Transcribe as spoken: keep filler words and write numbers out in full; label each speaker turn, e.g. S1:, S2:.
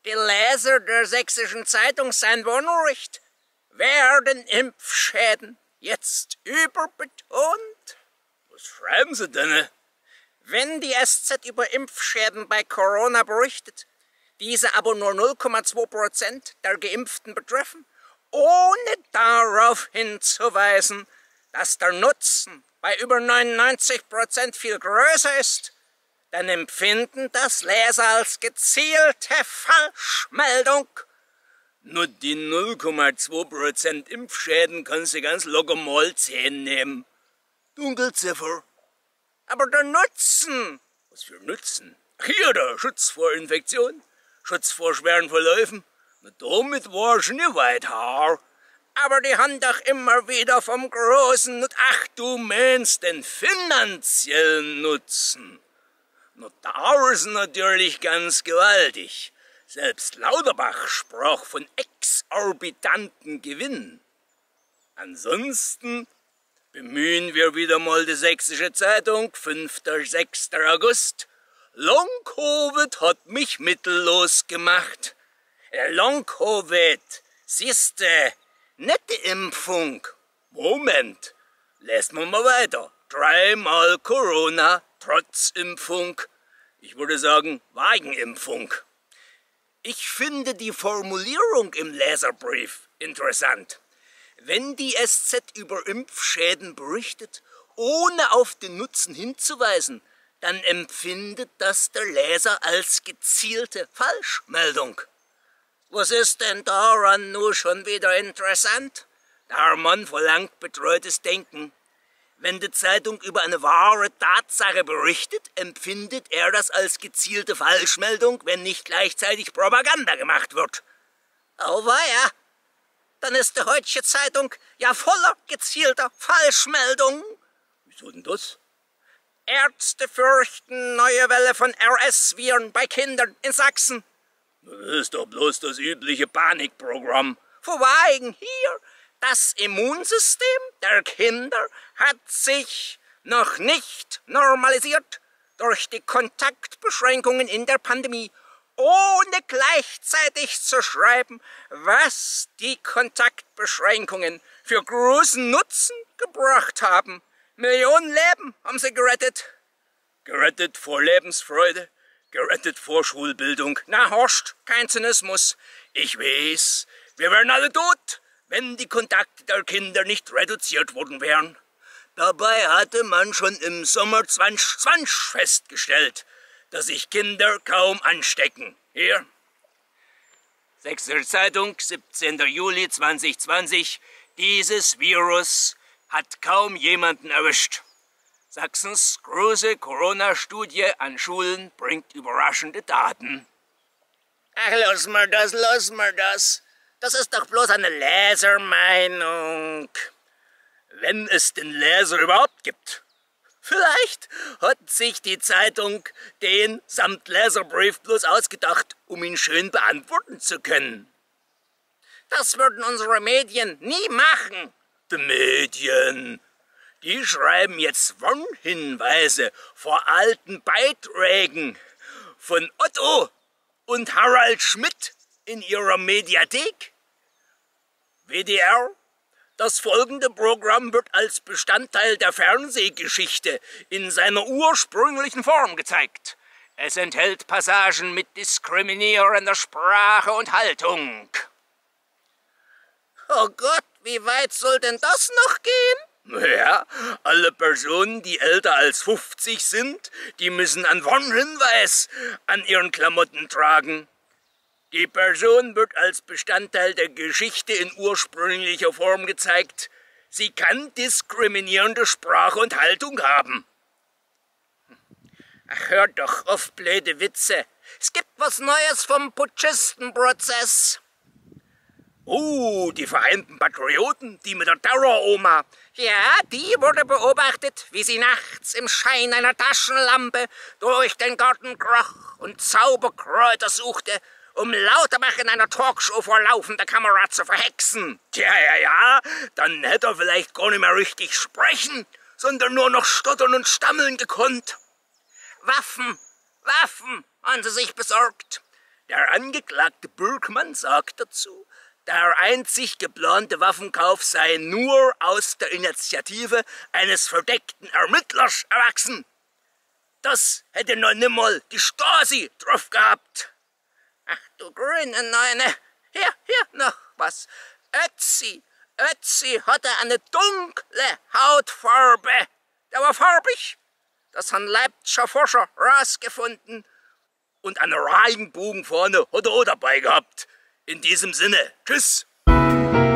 S1: Die Leser der Sächsischen Zeitung seien wohl recht. Werden Impfschäden jetzt überbetont?
S2: Was schreiben Sie denn?
S1: Wenn die S Z über Impfschäden bei Corona berichtet, diese aber nur null Komma zwei Prozent der Geimpften betreffen, ohne darauf hinzuweisen, dass der Nutzen bei über neunundneunzig Prozent viel größer ist, dann empfinden das Leser als gezielte Falschmeldung.
S2: Nur die null Komma zwei Prozent Impfschäden können Sie ganz locker mal zehn nehmen. Dunkelziffer.
S1: Aber der Nutzen?
S2: Was für Nutzen? Hier der Schutz vor Infektion, Schutz vor schweren Verläufen. Na, damit war schon nicht weit her.
S1: Aber die haben doch immer wieder vom großen Nutzen.
S2: Ach, du meinst den finanziellen Nutzen. Na, da ist natürlich ganz gewaltig. Selbst Lauterbach sprach von exorbitanten Gewinn. Ansonsten bemühen wir wieder mal die Sächsische Zeitung, fünfter sechster August. Long-Covid hat mich mittellos gemacht. Long-Covid, siehste, nette Impfung. Moment, lässt man mal weiter. Dreimal Corona, trotz Impfung. Ich würde sagen, Wagenimpfung. Ich finde die Formulierung im Leserbrief interessant. Wenn die S Z über Impfschäden berichtet, ohne auf den Nutzen hinzuweisen, dann empfindet das der Leser als gezielte Falschmeldung.
S1: Was ist denn daran nur schon wieder interessant?
S2: Der Mann verlangt betreutes Denken. Wenn die Zeitung über eine wahre Tatsache berichtet, empfindet er das als gezielte Falschmeldung, wenn nicht gleichzeitig Propaganda gemacht wird.
S1: Oh weia, dann ist die heutige Zeitung ja voller gezielter Falschmeldungen.
S2: Wieso denn das?
S1: Ärzte fürchten neue Welle von R S-Viren bei Kindern in Sachsen.
S2: Das ist doch bloß das übliche Panikprogramm.
S1: Vor wegen hier. Das Immunsystem der Kinder hat sich noch nicht normalisiert durch die Kontaktbeschränkungen in der Pandemie, ohne gleichzeitig zu schreiben, was die Kontaktbeschränkungen für großen Nutzen gebracht haben. Millionen Leben haben sie gerettet.
S2: Gerettet vor Lebensfreude, gerettet vor Schulbildung.
S1: Na Horst, kein Zynismus.
S2: Ich weiß, wir wären alle tot, wenn die Kontakte der Kinder nicht reduziert worden wären. Dabei hatte man schon im Sommer zwanzig zwanzig festgestellt, dass sich Kinder kaum anstecken. Hier. Sächsische Zeitung, siebzehnter Juli zweitausendzwanzig. Dieses Virus hat kaum jemanden erwischt. Sachsens große Corona-Studie an Schulen bringt überraschende Daten.
S1: Ach, lass mal das, lass mal das. Das ist doch bloß eine Lesermeinung.
S2: Wenn es den Leser überhaupt gibt. Vielleicht hat sich die Zeitung den samt Leserbrief bloß ausgedacht, um ihn schön beantworten zu können.
S1: Das würden unsere Medien nie machen.
S2: Die Medien, die schreiben jetzt Warnhinweise vor alten Beiträgen von Otto und Harald Schmidt in ihrer Mediathek. W D R, das folgende Programm wird als Bestandteil der Fernsehgeschichte in seiner ursprünglichen Form gezeigt. Es enthält Passagen mit diskriminierender Sprache und Haltung.
S1: Oh Gott, wie weit soll denn das noch gehen?
S2: Naja, alle Personen, die älter als fünfzig sind, die müssen einen Warnhinweis an ihren Klamotten tragen. Die Person wird als Bestandteil der Geschichte in ursprünglicher Form gezeigt. Sie kann diskriminierende Sprache und Haltung haben.
S1: Ach, hör doch auf blöde Witze. Es gibt was Neues vom Putschistenprozess.
S2: Oh, die Vereinten Patrioten, die mit der Terroroma.
S1: Ja, die wurde beobachtet, wie sie nachts im Schein einer Taschenlampe durch den Garten kroch und Zauberkräuter suchte, um Lauterbach in einer Talkshow vor laufender Kamera zu verhexen.
S2: Tja, ja, ja, dann hätte er vielleicht gar nicht mehr richtig sprechen, sondern nur noch stottern und stammeln gekonnt.
S1: Waffen, Waffen haben sie sich besorgt.
S2: Der Angeklagte Bürgmann sagt dazu, der einzig geplante Waffenkauf sei nur aus der Initiative eines verdeckten Ermittlers erwachsen. Das hätte noch nimmer die Stasi drauf gehabt.
S1: Ach du grüne Neune, hier, hier noch was. Ötzi, Ötzi hatte eine dunkle Hautfarbe. Der war farbig. Das haben Leipziger Forscher rausgefunden.
S2: Und einen Regenbogen vorne hat er auch dabei gehabt. In diesem Sinne, tschüss.